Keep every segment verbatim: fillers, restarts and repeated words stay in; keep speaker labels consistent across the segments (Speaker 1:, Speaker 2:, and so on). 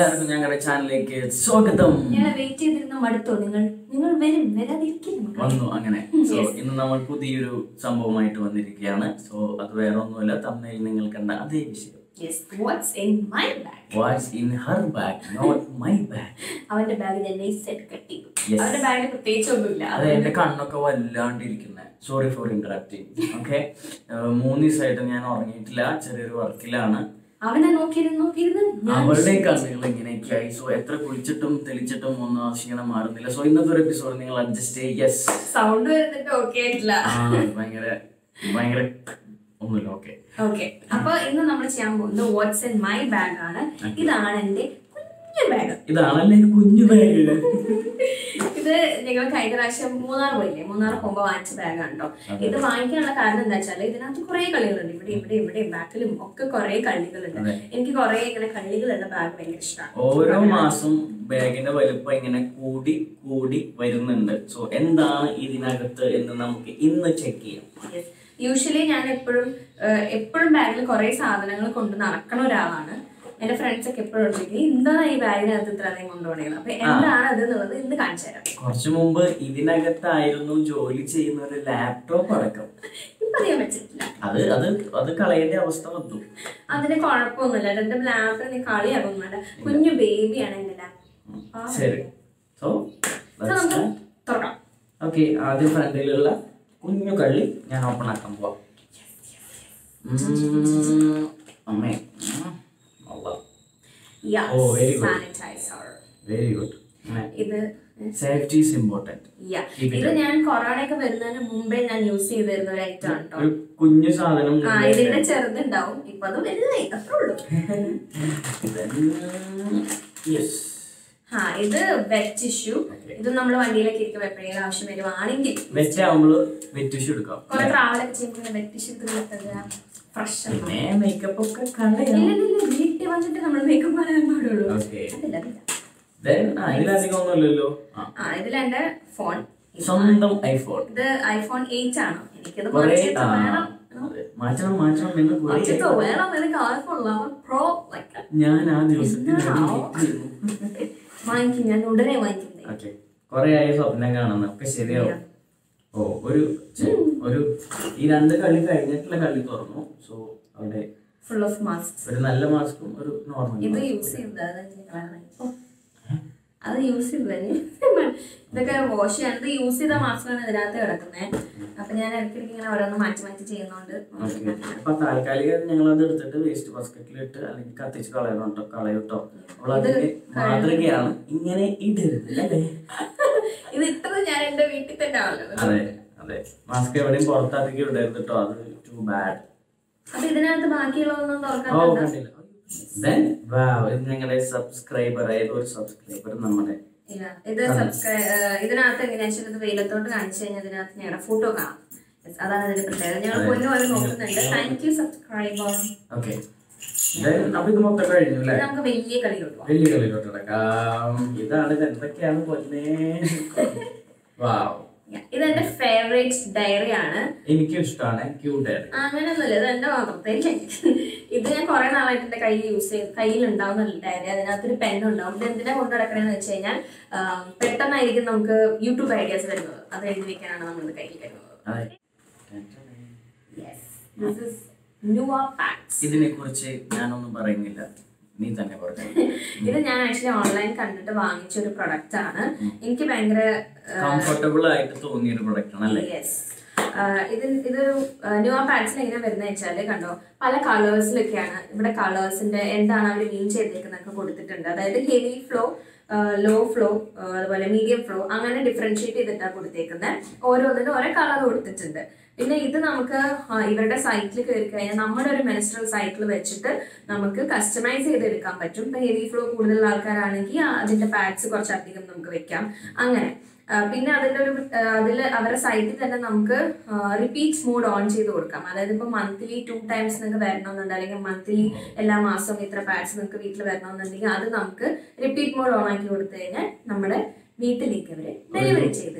Speaker 1: എല്ലാവർക്കും ഞങ്ങളുടെ ചാനലിലേക്ക് സ്വാഗതം. വന്നു അങ്ങനെ. സോ ഇന്ന് നമ്മൾ പുതിയൊരു സംഭവമായിട്ട് വന്നിരിക്കുകയാണ്. സോ അത് വേറെ ഒന്നുമല്ല, തമിഴിൽ നിങ്ങൾ കണ്ട അതേ വിഷയം.
Speaker 2: Yes, what's in my bag?
Speaker 1: What's in her bag, not my bag.
Speaker 2: അവന്റെ ബാഗ് തന്നെ സെറ്റ് കട്ടി. അവന്റെ ബാഗിൽ പ്രത്യേകിച്ചൊന്നുമില്ല.
Speaker 1: അത് എന്റെ കണ്ണൊക്കെ വല്ലാണ്ടിരിക്കുന്നത്. Sorry for interacting. ഓക്കെ, മൂന്ന് ദിവസമായിട്ട് ഞാൻ ഉറങ്ങിയിട്ടില്ല, ചെറിയൊരു വർക്കിലാണ്.
Speaker 2: അവനെ നോക്കിയിരുന്നു നോക്കിയിരുന്നു
Speaker 1: അവളുടെ കണ്ണുകൾ ഇങ്ങനെയൊക്കെയായി. സോ എത്ര കുളിച്ചിട്ടും തെളിച്ചിട്ടും ഒന്നും ക്ഷീണം മാറുന്നില്ല. സോ ഇന്നത്തെ ഒരു എപ്പിസോഡ് നിങ്ങൾ അഡ്ജസ്റ്റ് ചെയ്യ്. യെസ്,
Speaker 2: സൗണ്ട് വരുന്നിട്ട് ഓക്കെ ആയിട്ടില്ല.
Speaker 1: ഭയങ്കര ഭയങ്കര ഒന്നുമില്ല. ഓക്കെ
Speaker 2: ഓക്കെ അപ്പൊ ഇന്ന് നമ്മൾ ചെയ്യാൻ പോകുന്നത് വാട്ട്സ് ഇൻ മൈ ബാഗ് ആണ്. ഇതാണ് എന്റെ കുഞ്ഞു ബാഗ്.
Speaker 1: ഇതാണല്ലേ കുഞ്ഞു ബാഗ്.
Speaker 2: ഇത് ഞങ്ങൾ കഴിഞ്ഞ പ്രാവശ്യം മൂന്നാർ പോയില്ലേ, മൂന്നാർ പോകുമ്പോ വാങ്ങിച്ച ബാഗാണ് കേട്ടോ. ഇത് വാങ്ങിക്കാനുള്ള കാരണം എന്താ വെച്ചാല് ഇതിനകത്ത് കുറെ കളികളുണ്ട്. ഇവിടെ ഇവിടെ ഇവിടെ ബാക്കിലും ഒക്കെ കുറെ കളികളുണ്ട്. എനിക്ക് കുറെ ഇങ്ങനെ കളികളുള്ള ബാഗ് ഭയങ്കര ഇഷ്ടമാണ്.
Speaker 1: ഓരോ മാസം ബാഗിന്റെ വലുപ്പം ഇങ്ങനെ കൂടി കൂടി വരുന്നുണ്ട്. സോ എന്താണ് ഇതിനകത്ത് എന്ന് നമുക്ക് ഇന്ന് ചെക്ക് ചെയ്യാം.
Speaker 2: യൂഷ്വലി ഞാൻ എപ്പോഴും എപ്പോഴും ബാഗിൽ കുറെ സാധനങ്ങൾ കൊണ്ട് നടക്കണ ഒരാളാണ്. എന്റെ ഫ്രണ്ട്സ് ഒക്കെ എപ്പോഴും ചോദിക്കും എന്താണ് ഈ ബാഗിനകത്ത് ഇത്ര അധികം കൊണ്ടുപോകണത്. അപ്പൊ എന്താണ് അത് എന്നുള്ളത് ഇന്ന് കാണിച്ചു തരാം.
Speaker 1: കുറച്ചു മുമ്പ് ഇതിനകത്തായിരുന്നു ജോലി ചെയ്യുന്ന ഒരു ലാപ്ടോപ്പ് അടക്കം.
Speaker 2: ഇപ്പൊ അറിയാൻ പറ്റില്ല.
Speaker 1: അത് അത് അത് കളയേണ്ട അവസ്ഥ വന്നു.
Speaker 2: അതിന് കുഴപ്പമൊന്നുമില്ല. എന്റെ ലാപ്ടോപ്പ് കളിയാകുന്നുണ്ട്. കുഞ്ഞു ബേബിയാണ് എന്റെ ലാപ്ടോപ്പ്.
Speaker 1: ശരി, സോ
Speaker 2: നമുക്ക് തുറക്കാം.
Speaker 1: ഓക്കെ, ആദ്യം ഫ്രണ്ടിലുള്ള കുഞ്ഞു കള്ളി ഞാൻ ഓപ്പൺ ആക്കാൻ പോവാം. അമ്മേ, വെരി ഗുഡ്.
Speaker 2: ഇത്
Speaker 1: സേഫ്റ്റി ഈസ് ഇമ്പോർട്ടന്റ്.
Speaker 2: ഇത് ഞാൻ കൊറോണയൊക്കെ വരുന്നതിന് മുമ്പേ ഞാൻ യൂസ് ചെയ്തിരുന്ന ഒരു ഐറ്റം ആണ് കേട്ടോ.
Speaker 1: കുഞ്ഞു സാധനം.
Speaker 2: ആ, ഇതിന്റെ ചെറുതുണ്ടാവും. ഇപ്പൊ അത് വലുതായി, അത്രേ ഉള്ളൂ. ആ, ഇത് വെറ്റ് ടിഷ്യൂ. ഇത് നമ്മൾ വണ്ടിയിലൊക്കെ ഇരിക്കുമ്പോൾ എപ്പോഴെങ്കിലും ആവശ്യം വരുവാണെങ്കിൽ
Speaker 1: വെറ്റ് ആവുമ്പോൾ വെറ്റ് ടിഷ്യൂ എടുക്കാം.
Speaker 2: കുറെ ട്രാവലൊക്കെ ചെയ്യുമ്പോൾ വെറ്റ് ടിഷ്യൂ ഫ്രഷ്.
Speaker 1: മേക്കപ്പ് ഒക്കെ
Speaker 2: വീട്ടിൽ വന്നിട്ട് നമ്മൾ മേക്കപ്പ് പറയാൻ പാടുള്ളൂ. ഇതിലെന്റെ ഫോൺ,
Speaker 1: സ്വന്തം ഐഫോൺ.
Speaker 2: ഇത് ഐഫോൺ എയ്റ്റ് ആണ്. എനിക്കത്
Speaker 1: മാറ്റണം മാറ്റണം എന്ന്
Speaker 2: വേണം. എനിക്ക് ഐഫോൺ പ്രോ
Speaker 1: ഞാൻ ആ ദിവസത്തിൽ
Speaker 2: വാങ്ങിക്കും. ഞാൻ ഉടനെ വാങ്ങിക്കുന്നത്.
Speaker 1: കൊറേ ആയി സ്വപ്നം കാണുന്ന ഒക്കെ ശരിയാവും. ഓ, ഒരു ഒരു ഈ രണ്ട് കളി കഴിഞ്ഞിട്ടുള്ള കളി തുറന്നു. സോ അവിടെ
Speaker 2: ഫുൾ ഓഫ് മാസ്ക്.
Speaker 1: ഒരു നല്ല മാസ്കും ഒരു നോർമൽ.
Speaker 2: ഇത് യൂസ് ചെയ്തത് അത് യൂസ് ചെയ്ത് ഇതൊക്കെ വാഷ് ചെയ്യാൻ ഇത് യൂസ് ചെയ്ത മാസ്കാണ് ഇതിനകത്ത് കിടക്കുന്നത്. അപ്പൊ ഞാൻ ഇടയ്ക്കിടയ്ക്ക് ഇങ്ങനെ ഓരോന്ന് മാറ്റി മാറ്റി ചെയ്യുന്നോണ്ട്
Speaker 1: അപ്പൊ താൽക്കാലികം ഞങ്ങൾ അത് എടുത്തിട്ട് വേസ്റ്റ് ബാസ്കറ്റിലിട്ട് അല്ലെങ്കിൽ കത്തിച്ച് കളയണോട്ടോ കളയൂട്ടോ. അതിന് മാതൃകയാണ്, ഇങ്ങനെ ഇടരുത് അല്ലേ.
Speaker 2: ഇത് ഇട്ടത് ഞാൻ എന്റെ വീട്ടിൽ തന്നെ ആണല്ലോ.
Speaker 1: അതെ അതെ, മാസ്ക് എവിടെയും പുറത്താക്കി ഇടരുത് കേട്ടോ, അത് ടു ബാഡ്.
Speaker 2: അപ്പൊ ഇതിനകത്ത് ബാക്കിയുള്ളതൊന്നും തുറക്കാൻ
Speaker 1: ഞങ്ങളുടെ സബ്സ്ക്രൈബർ ഏതൊരു സബ്സ്ക്രൈബർ നമ്മുടെ
Speaker 2: ഇത് സബ്സ്ക്രൈബ് ഇതിനകത്ത് എങ്ങനെയാ വെച്ചാൽ ഇത് വെയിലത്തോട്ട് കാണിച്ചു കഴിഞ്ഞാൽ ഇതിനകത്ത് ഞങ്ങളുടെ ഫോട്ടോ കാണാം. അതാണ് ഇതിന്റെ പ്രത്യേകത. ഞങ്ങൾ പൊന്നു പോലെ നോക്കുന്നുണ്ട്. Thank you subscriber.
Speaker 1: ഓക്കെ, അപ്പൊ ഇത് മൊത്തം കഴിഞ്ഞു അല്ലേ?
Speaker 2: നമുക്ക് വലിയ കളിയിലോട്ട്
Speaker 1: വലിയ കളിയിലോട്ട് കിടക്കാം. ഇതാണ് ഇത് എന്തൊക്കെയാണ് പൊന്നേ. വാവ്,
Speaker 2: ഇതെന്റെ ഫേവറേറ്റ് ഡയറി ആണ്.
Speaker 1: എനിക്കും ഇഷ്ടമാണ് ക്യൂട്ട് ഡയറി.
Speaker 2: അങ്ങനെയൊന്നുമില്ല, ഇത് എന്റെ മാത്രം. ഇത് ഞാൻ കുറെ നാളായിട്ട് എന്റെ കയ്യിൽ യൂസ് ചെയ്ത് കയ്യിൽ ഉണ്ടാവുന്ന ഡയറി. അതിനകത്തൊരു പെൻ ഉണ്ടാവും. ഇത് എന്തിനാ കൊണ്ടു നടക്കണെന്ന് വെച്ച് കഴിഞ്ഞാൽ പെട്ടെന്നായിരിക്കും നമുക്ക് യൂട്യൂബ് ഐഡിയാസ് വരുന്നത്. അത് എഴുതി വെക്കാനാണ് നമ്മൾ കയ്യിൽ വരുന്നത്.
Speaker 1: ഇതിനെ കുറിച്ച് ഞാനൊന്നും പറയുന്നില്ല, നീ തന്നെ പറഞ്ഞു.
Speaker 2: ഇത് ഞാൻ ആക്ച്വലി ഓൺലൈൻ കണ്ടിട്ട് വാങ്ങിച്ച ഒരു പ്രൊഡക്റ്റ് ആണ്. എനിക്ക് ഭയങ്കര
Speaker 1: കംഫർട്ടബിൾ ആയിട്ട് തോന്നിയ ഒരു പ്രൊഡക്റ്റ് ആണ് അല്ലേ?
Speaker 2: യെസ്. ഇത് ഇതൊരു ന്യൂ പാഡ്സിൽ എങ്ങനെ വരുന്നത് വെച്ചാല് കണ്ടോ, പല കളേഴ്സിലൊക്കെയാണ്. ഇവിടെ കളേഴ്സിന്റെ എന്താണ് അവർ മീൻ ചെയ്തേക്കുന്നൊക്കെ കൊടുത്തിട്ടുണ്ട്. അതായത് ഹെവി ഫ്ലോ, ലോ ഫ്ലോ, അതുപോലെ മീഡിയം ഫ്ലോ, അങ്ങനെ ഡിഫറൻഷിയേറ്റ് ചെയ്തിട്ടാണ് കൊടുത്തേക്കുന്നത്. ഓരോന്നിനും ഓരോ കളർ കൊടുത്തിട്ടുണ്ട്. പിന്നെ ഇത് നമുക്ക് ഇവരുടെ സൈറ്റിൽ കയറി കഴിഞ്ഞാൽ നമ്മുടെ ഒരു മെൻസ്ട്രൽ സൈക്കിൾ വെച്ചിട്ട് നമുക്ക് കസ്റ്റമൈസ് ചെയ്തെടുക്കാൻ പറ്റും. ഇപ്പൊ ഹെവി ഫ്ലോ കൂടുതലുള്ള ആൾക്കാരാണെങ്കിൽ അതിന്റെ പാഡ്സ് കുറച്ചധികം നമുക്ക് വെക്കാം അങ്ങനെ. പിന്നെ അതിന്റെ ഒരു അതില് അവരുടെ സൈറ്റിൽ തന്നെ നമുക്ക് റിപ്പീറ്റ് മോഡ് ഓൺ ചെയ്ത് കൊടുക്കാം. അതായത് ഇപ്പൊ മന്ത്ലി ടു ടൈംസ് നിങ്ങൾക്ക് വരണമെന്നുണ്ട്, അല്ലെങ്കിൽ മന്ത്ലി എല്ലാ മാസവും ഇത്ര പാഡ്സ് നിങ്ങൾക്ക് വീട്ടിൽ വരണമെന്നുണ്ടെങ്കിൽ അത് നമുക്ക് റിപ്പീറ്റ് മോഡ് ഓൺ ആക്കി കൊടുത്തു കഴിഞ്ഞാൽ നമ്മുടെ വീട്ടിലേക്ക് അവര് ഡെലിവറി ചെയ്ത്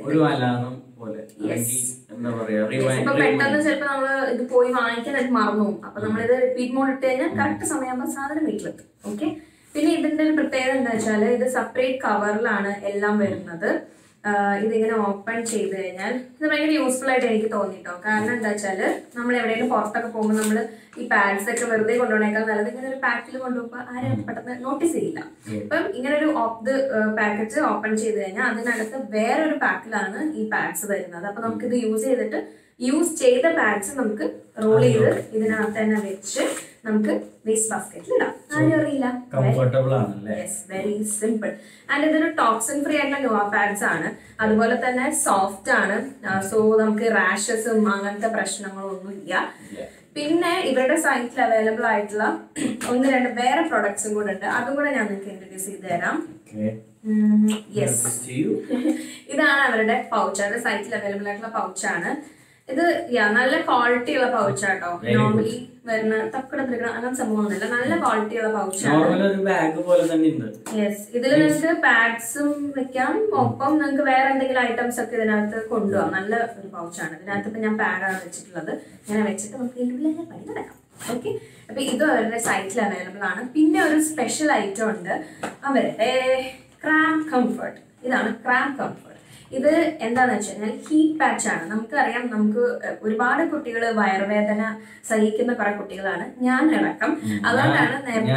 Speaker 2: ഇപ്പൊ പെട്ടെന്ന് ചിലപ്പോ നമ്മള് ഇത് പോയി വാങ്ങിക്കാനായിട്ട് മറന്നു പോകും. അപ്പൊ നമ്മളിത് റിപ്പീറ്റ് മോഡ് ഇട്ട് കഴിഞ്ഞാൽ കറക്റ്റ് സമയമാകുമ്പോൾ സാധനം വീട്ടിലെത്തും. ഓക്കെ, പിന്നെ ഇതിന്റെ ഒരു പ്രത്യേകത എന്താ വെച്ചാൽ ഇത് സെപ്പറേറ്റ് കവറിലാണ് എല്ലാം വരുന്നത്. ഇതിങ്ങനെ ഓപ്പൺ ചെയ്ത് കഴിഞ്ഞാൽ ഇത് ഭയങ്കര യൂസ്ഫുൾ ആയിട്ട് എനിക്ക് തോന്നിട്ടോ. കാരണം എന്താ വെച്ചാല് നമ്മൾ എവിടെയെങ്കിലും പുറത്തൊക്കെ പോകുമ്പോൾ നമ്മൾ ഈ പാഡ്സ് ഒക്കെ വെറുതെ കൊണ്ടുപോകണേക്കാൾ നല്ലത് ഇങ്ങനെ ഒരു പാക്കിൽ കൊണ്ടുപോകുമ്പോൾ ആരും പെട്ടെന്ന് നോട്ടീസ് ചെയ്യില്ല. അപ്പം ഇങ്ങനെ ഒരു ഇത് പാക്കറ്റ് ഓപ്പൺ ചെയ്ത് കഴിഞ്ഞാൽ അതിനകത്ത് വേറൊരു പാക്കിലാണ് ഈ പാഡ്സ് വരുന്നത്. അപ്പൊ നമുക്ക് ഇത് യൂസ് ചെയ്തിട്ട് യൂസ് ചെയ്ത പാഡ്സ് നമുക്ക് റോൾ ചെയ്ത് ഇതിനകത്ത് തന്നെ വെച്ച് നമുക്ക് വേസ്റ്റ് ബാസ്കറ്റിൽ ഇടാം. ആരും അറിയില്ല. Very simple. ആൻഡ് ഇതൊരു ടോക്സിൻ ഫ്രീ ആയിട്ടുള്ള നോവ പാഡ്സ് ആണ്. അതുപോലെ തന്നെ സോഫ്റ്റ് ആണ്. സോ നമുക്ക് റാഷസും അങ്ങനത്തെ പ്രശ്നങ്ങളൊന്നും ഇല്ല. പിന്നെ ഇവരുടെ സൈറ്റിൽ അവൈലബിൾ ആയിട്ടുള്ള ഒന്ന് രണ്ട് വേറെ പ്രൊഡക്ട്സും കൂടെ ഉണ്ട്. അതും കൂടെ ഞാൻ നിങ്ങൾക്ക് ഇൻട്രൊഡ്യൂസ് ചെയ്ത് തരാം. യെസ്, ഇതാണ് അവരുടെ പൗച്ച്. അവരുടെ സൈറ്റിൽ അവൈലബിൾ ആയിട്ടുള്ള പൗച്ചാണ് ഇത്. നല്ല ക്വാളിറ്റി ഉള്ള പൗച്ചാട്ടോ. നോർമലി വരുന്ന തക്കടത്തിരിക്കണ അങ്ങനത്തെ സംഭവമൊന്നുമില്ല. നല്ല ക്വാളിറ്റി ഉള്ള പൗച്ചാണ്. യെസ്, ഇതിൽ നിങ്ങൾക്ക് പാഡ്സും വെക്കാം, ഒപ്പം നിങ്ങൾക്ക് വേറെ എന്തെങ്കിലും ഐറ്റംസ് ഒക്കെ ഇതിനകത്ത് കൊണ്ടുപോകാം. നല്ല ഒരു പൗച്ചാണ്. ഇതിനകത്ത് ഇപ്പൊ ഞാൻ പാഡാണ് വെച്ചിട്ടുള്ളത്. ഇങ്ങനെ വെച്ചിട്ട് നമുക്ക് ഇതിനുള്ളിൽ പണി നടക്കാം. ഓക്കെ, അപ്പൊ ഇത് അവരുടെ സൈറ്റിൽ അവൈലബിൾ ആണ്. പിന്നെ ഒരു സ്പെഷ്യൽ ഐറ്റം ഉണ്ട് അവരുടെ ക്രാം കംഫർട്ട്. ഇതാണ് ക്രാം കംഫർട്ട്. ഇത് എന്താന്ന് വെച്ച് കഴിഞ്ഞാൽ ഹീറ്റ് പാച്ച് ആണ്. നമുക്കറിയാം, നമുക്ക് ഒരുപാട് കുട്ടികൾ വയറുവേദന സഹിക്കുന്ന കുറെ കുട്ടികളാണ്, ഞാൻ അടക്കം. അതുകൊണ്ടാണ് നേരത്തെ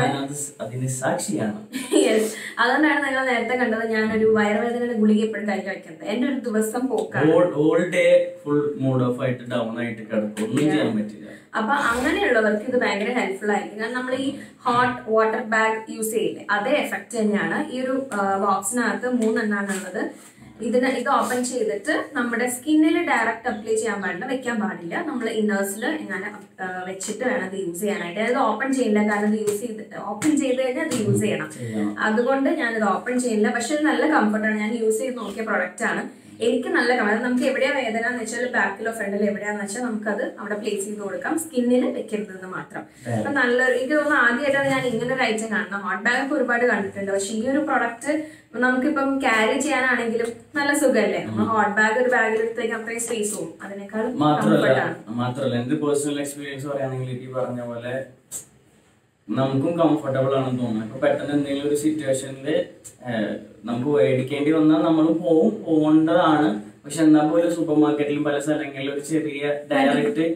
Speaker 2: യെസ് അതുകൊണ്ടാണ് നിങ്ങൾ നേരത്തെ കണ്ടത് ഞാനൊരു വയറുവേദനയുടെ ഗുളിക എപ്പോഴും കൈ വയ്ക്കുന്നത്. എന്റെ ഒരു ദിവസം പോക്കാണ്. അപ്പൊ അങ്ങനെയുള്ളവർക്ക് ഇത് ഭയങ്കര ഹെൽപ്ഫുൾ ആയിരിക്കും. കാരണം നമ്മൾ ഈ ഹോട്ട് വാട്ടർ ബാഗ് യൂസ് ചെയ്യില്ലേ, അതേ എഫക്ട് തന്നെയാണ്. ഈ ഒരു ബോക്സിനകത്ത് മൂന്നെണ്ണാണ് ഉള്ളത്. ഇതിന് ഇത് ഓപ്പൺ ചെയ്തിട്ട് നമ്മുടെ സ്കിന്നിൽ ഡയറക്റ്റ് അപ്ലൈ ചെയ്യാൻ പാടില്ല, വെക്കാൻ പാടില്ല. നമ്മൾ ഇന്നേഴ്സിൽ ഇങ്ങനെ വെച്ചിട്ട് വേണം ഇത് യൂസ് ചെയ്യാനായിട്ട്. അത് ഓപ്പൺ ചെയ്യില്ല, കാരണം ഇത് യൂസ് ചെയ്ത് ഓപ്പൺ ചെയ്ത് കഴിഞ്ഞാൽ അത് യൂസ് ചെയ്യണം. അതുകൊണ്ട് ഞാനിത് ഓപ്പൺ ചെയ്യില്ല. പക്ഷെ ഇത് നല്ല കംഫർട്ടാണ്. ഞാൻ യൂസ് ചെയ്ത് നോക്കിയ പ്രൊഡക്റ്റ് ആണ്. എനിക്ക് നല്ല കംഫർട്ട്. നമുക്ക് എവിടെയാ വേദന എന്ന് വെച്ചാൽ ബാക്കിലോ ഫ്രണ്ടിലോ എവിടെയാന്ന് വെച്ചാൽ നമുക്കത് അവിടെ പ്ലേസ് ചെയ്ത് കൊടുക്കാം. സ്കിന്നിൽ വെക്കരുതെന്ന് മാത്രം. അപ്പൊ നല്ലൊരു എനിക്ക് തോന്നുന്നു ആദ്യമായിട്ടാണ് ഞാൻ ഇങ്ങനെ ഒരു ഐറ്റം കാണുന്നത്. ഹോട്ട് ബാഗ് ഒക്കെ ഒരുപാട് കണ്ടിട്ടുണ്ട്, പക്ഷെ ഈ ഒരു പ്രൊഡക്റ്റ് നമുക്കിപ്പം ക്യാരി ചെയ്യാനാണെങ്കിലും നല്ല സുഖമല്ലേ. നമ്മൾ ഹോട്ട് ബാഗ് ഒരു ബാഗിൽ എടുത്തേക്ക് അത്രയും സ്പേസ് പോകും. അതിനേക്കാൾ
Speaker 1: മാത്രമല്ല എന്റെ പേഴ്സണൽ എക്സ്പീരിയൻസ് പറയുകയാണെങ്കിൽ ഈ പറഞ്ഞ പോലെ നമുക്കും കംഫർട്ടബിൾ ആണെന്ന് തോന്നുന്നു. ഇപ്പൊ പെട്ടെന്ന് എന്തെങ്കിലും ഒരു സിറ്റുവേഷനിൽ നമുക്ക് മേടിക്കേണ്ടി വന്നാൽ നമ്മൾ പോവും, പോകേണ്ടതാണ്. പക്ഷെ എന്നാ പോലെ സൂപ്പർ മാർക്കറ്റിലും പല സ്ഥലങ്ങളിലും ഒരു ചെറിയ ഡയറക്റ്റ്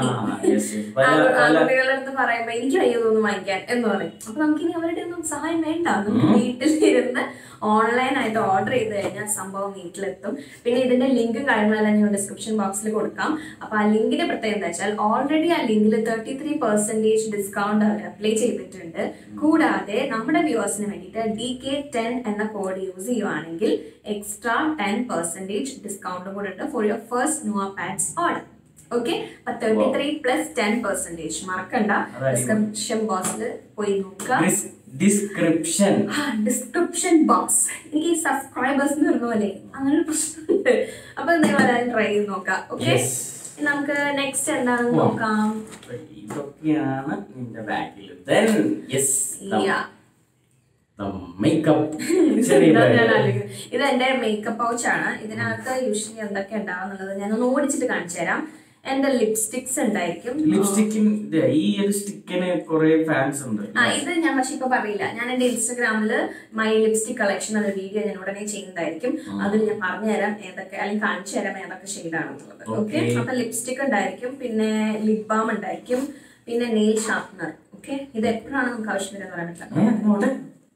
Speaker 2: കുട്ടികളടുത്ത് പറയുമ്പോ എനിക്ക് വയ്യ തോന്നുന്നു വാങ്ങിക്കാൻ എന്ന് പറയും. അപ്പൊ നമുക്കിനി അവരുടെ ഒന്നും സഹായം വേണ്ട. നമുക്ക് വീട്ടിലിരുന്ന് ഓൺലൈൻ ആയിട്ട് ഓർഡർ ചെയ്ത് കഴിഞ്ഞാൽ സംഭവം വീട്ടിലെത്തും. പിന്നെ ഇതിന്റെ ലിങ്കും കാര്യങ്ങളെല്ലാം ഞാൻ ഡിസ്ക്രിപ്ഷൻ ബോക്സിൽ കൊടുക്കാം. അപ്പൊ ആ ലിങ്കിന്റെ പ്രത്യേകത എന്താ വെച്ചാൽ ഓൾറെഡി ആ ലിങ്കിൽ തേർട്ടി ത്രീ പെർസെന്റേജ് ഡിസ്കൗണ്ട് അവർ അപ്ലൈ ചെയ്തിട്ടുണ്ട്. കൂടാതെ നമ്മുടെ വ്യൂവേഴ്സിന് വേണ്ടിയിട്ട് ഡി കെ ടെൻ എന്ന കോഡ് യൂസ് ചെയ്യുവാണെങ്കിൽ എക്സ്ട്രാ ടെൻ പെർസെന്റേജ് ഡിസ്കൗണ്ടും കൂടെ ഉണ്ട് for your first Nova pads order. Okay, അപ്പൊ thirty three plus ten percentage മറക്കണ്ട. ഡിസ്ക്രിപ്ഷൻ ബോക്സിൽ പോയി നോക്കുക.
Speaker 1: Description
Speaker 2: description box. എനിക്ക് സബ്സ്ക്രൈബേഴ്സ് എന്ന് പറഞ്ഞ പോലെ അങ്ങനെ ഒരു പ്രശ്നമുണ്ട്. അപ്പൊ നിങ്ങൾ എല്ലാവരും ട്രൈ ചെയ്ത് നോക്കാം. ഓക്കെ, നമുക്ക് നെക്സ്റ്റ് എന്താണെന്ന് നോക്കാം.
Speaker 1: ഇതൊക്കെയാണ് നിന്റെ ബാഗിൽ. Then yes, the makeup.
Speaker 2: ഇത് എന്റെ മേക്കപ്പ് പൗച്ച് ആണ്. ഇതിനകത്ത് യൂഷ്വലി എന്തൊക്കെ ഉണ്ടാവുന്നുള്ളത് ഞാനൊന്ന് ഓടിച്ചിട്ട് കാണിച്ചു തരാം. എന്റെ ലിപ്സ്റ്റിക്സ് ഉണ്ടായിരിക്കും.
Speaker 1: ഈ ഒരു സ്റ്റിക്കിന് കുറെ ഫാൻസ് ഉണ്ട്.
Speaker 2: ആ ഇത് ഞാൻ പക്ഷെ ഇപ്പൊ പറയില്ല. ഞാൻ എന്റെ ഇൻസ്റ്റാഗ്രാമില് മൈ ലിപ്സ്റ്റിക് കളക്ഷൻ എന്ന വീഡിയോ ഞാൻ ഉടനെ ചെയ്യുന്നതായിരിക്കും. അതിൽ ഞാൻ പറഞ്ഞുതരാം ഏതൊക്കെ, അല്ലെങ്കിൽ കാണിച്ചു തരാം ഏതൊക്കെ ഷെയ്ഡാണെന്നുള്ളത്. ഓക്കെ, അപ്പൊ ലിപ്സ്റ്റിക് ഉണ്ടായിരിക്കും, പിന്നെ ലിപ് ബാം ഉണ്ടായിരിക്കും, പിന്നെ നെയിൽ ഷാർപ്പനർ. ഓക്കെ, ഇത് എപ്പോഴാണ് നമുക്ക് ആവശ്യം വരാൻ പറയാൻ പറ്റില്ല.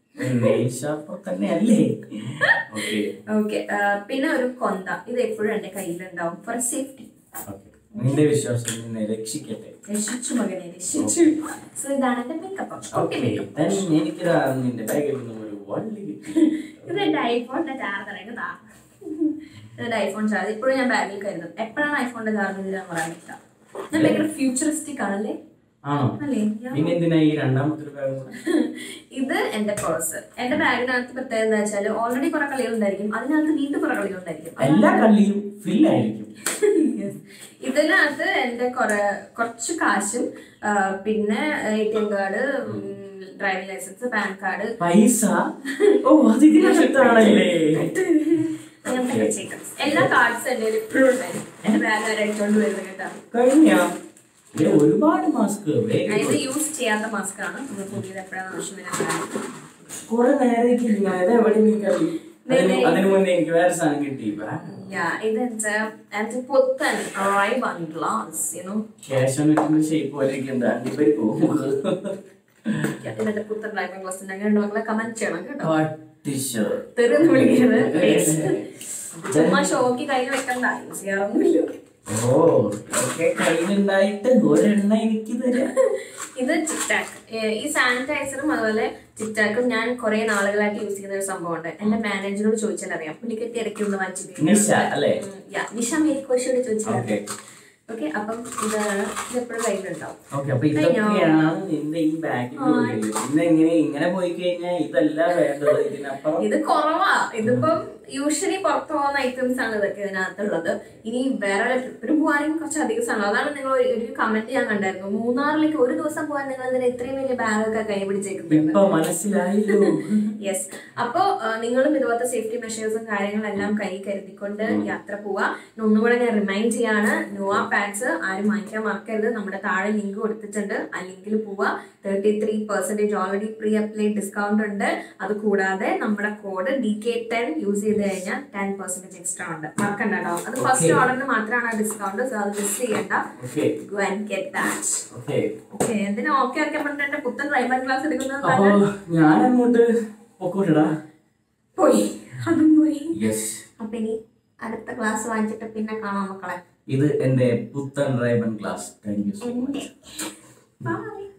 Speaker 2: ഓക്കെ, പിന്നെ ഒരു കൊന്ത. ഇത് എപ്പോഴും എന്റെ കയ്യിലുണ്ടാവും ഫോർ സേഫ്റ്റി.
Speaker 1: നിന്റെ വിശ്വാസം നിന്നെ രക്ഷിക്കട്ടെ.
Speaker 2: രക്ഷിച്ചു മകനെ, രക്ഷിച്ചു. സോ ഇതാണ് എന്റെ മേക്കപ്പ്. ഓക്കെ,
Speaker 1: എനിക്ക് നിന്റെ ബാഗിൽ നിന്നും ഒരു വള്ളി കിട്ടി.
Speaker 2: ഇത് എന്റെ ഐഫോണിന്റെ ചാർജർ. ഇതെന്റെ ഐഫോൺ ചാർജർ ഇപ്പോഴും ഞാൻ ബാഗിൽ കരുതും. എപ്പോഴാണ് ഐഫോണിന്റെ ചാർജർ ഇതിലാൻ പറയാൻ പറ്റില്ല. ഞാൻ ഭയങ്കര ഫ്യൂച്ചറിസ്റ്റിക് ആണല്ലേ. ഇത് എന്റെ പേഴ്സ്. എന്റെ ബാഗിനകത്ത് പ്രത്യേകത എന്താ വെച്ചാൽ ഓൾറെഡി കുറെ കളികൾ ഉണ്ടായിരിക്കും, അതിനകത്ത് വീണ്ടും കുറെ കളികൾ ഉണ്ടായിരിക്കും. ഇതിനകത്ത് എന്റെ കുറെ കുറച്ച് കാശും പിന്നെ A T M card, driving licence, PAN card,
Speaker 1: പൈസ,
Speaker 2: എല്ലാ കാർഡ്സ് എന്റെ ഇപ്പോഴും ഉണ്ടായിരുന്നു. എന്റെ ബാഗ് ആരും അടിച്ചോണ്ട് വരുന്നത് കേട്ടോ.
Speaker 1: ഒരുപാട് മാസ്ക്
Speaker 2: ഇത് യൂസ് ചെയ്യാത്ത മാസ്ക് ആണ്. നമ്മൾ പുതിയത് എപ്പോഴാണ് ആവശ്യം വരാൻ.
Speaker 1: കുറെ നേരം എവിടെ അതിന് മുന്നേ എനിക്ക് വേറെ സാധനം കിട്ടി. ക്യാഷ് ഓൺ ഡെലിവറി ഷേപ്പ് പോലെ അണ്ടിപ്പരി പോകുന്നത്.
Speaker 2: ഇതിന്റെ പുത്തൻ ഡ്രൈവിംഗ് ക്ലാസ് ഉണ്ടെങ്കിൽ കമന്റ് ചെയ്യണം കേട്ടോ.
Speaker 1: തെറിന്ന്
Speaker 2: വിളിക്കുന്നത് ചുമ്മാ ഷോക്ക് കയ്യിൽ വെക്കണ്ട, യൂസ് ചെയ്യാറൊന്നുമില്ല.
Speaker 1: ഓ ഓക്കെ, കയ്യിലുണ്ടായിട്ട് ഒരെണ്ണ എനിക്ക് തരാം.
Speaker 2: ഇത് ടിക്ടാക്ക്. ഈ സാനിറ്റൈസറും അതുപോലെ ടിക്ടാക്കും ഞാൻ കുറെ നാളുകളായിട്ട് യൂസ് ചെയ്യുന്ന ഒരു സംഭവമുണ്ട്. എന്റെ മാനേജറോട് ചോദിച്ചാൽ അറിയാം. പുള്ളിക്കെട്ടി ഇടയ്ക്ക് ഒന്ന് വാങ്ങിച്ചിട്ട് നിഷ മേരിക്കോശിയോട് ചോദിച്ചാൽ. ഓക്കെ, അപ്പം ഇതാണ് ഇതെപ്പോഴും കയ്യിലുണ്ടാവും. ഇത് കുറവാ. ഇതിപ്പം യൂഷ്വലി പുറത്തു പോകുന്ന ഐറ്റംസ് ആണ് ഇതൊക്കെ ഇതിനകത്തുള്ളത്. ഇനി വേറെ ട്രിപ്പിന് പോകാനും കുറച്ച് അധികം സാധനം. അതാണ് നിങ്ങൾ ഒരു കമന്റ് ഞാൻ കണ്ടായിരുന്നു, മൂന്നാറിലേക്ക് ഒരു ദിവസം പോകാൻ നിങ്ങൾ ഇതിന് ഇത്രയും വലിയ ബാഗൊക്കെ കൈ പിടിച്ചേക്കുന്നത്. യെസ്, അപ്പോ നിങ്ങളും ഇതുപോലത്തെ സേഫ്റ്റി മെഷേഴ്സും കാര്യങ്ങളെല്ലാം കൈ കരുതിക്കൊണ്ട് യാത്ര പോവാ. ഒന്നുകൂടെ ഞാൻ റിമൈൻഡ് ചെയ്യാണ്, നോവ പാഡ്സ് ആരും വാങ്ങിക്കാൻ മറക്കരുത്. നമ്മുടെ താഴെ ലിങ്ക് കൊടുത്തിട്ടുണ്ട്, ആ ലിങ്കിൽ പോവാ. Thirty three percentage already pre apply discount ഉണ്ട്. അത് കൂടാതെ നമ്മുടെ code D K ten use ചെയ്ത് കഴിഞ്ഞാൽ ടെൻ പെർസെന്റേജ് എക്സ്ട്രാ ഉണ്ട്. മറക്കണ്ട കേട്ടോ, അത് ഫസ്റ്റ് ഓർഡറിന് മാത്രമാണ് ആ ഡിസ്കൗണ്ട്. സോ അത് മിസ് ചെയ്യണ്ട. Go and get that. Okay, എന്തിനാ ഓക്കെ ഓക്കെ പറഞ്ഞിട്ട് പുത്തൻ ഡ്രൈവിംഗ് ക്ലാസ് എടുക്കുന്നത്?
Speaker 1: ഞാൻ അങ്ങോട്ട്
Speaker 2: പോയി, അതും പോയി. അപ്പൊ ഇനി അടുത്ത ക്ലാസ് വാങ്ങിച്ചിട്ട് പിന്നെ കാണാം മക്കളെ.
Speaker 1: ഇത് എന്റെ പുത്തൻ driving class. Thank you so much.
Speaker 2: By.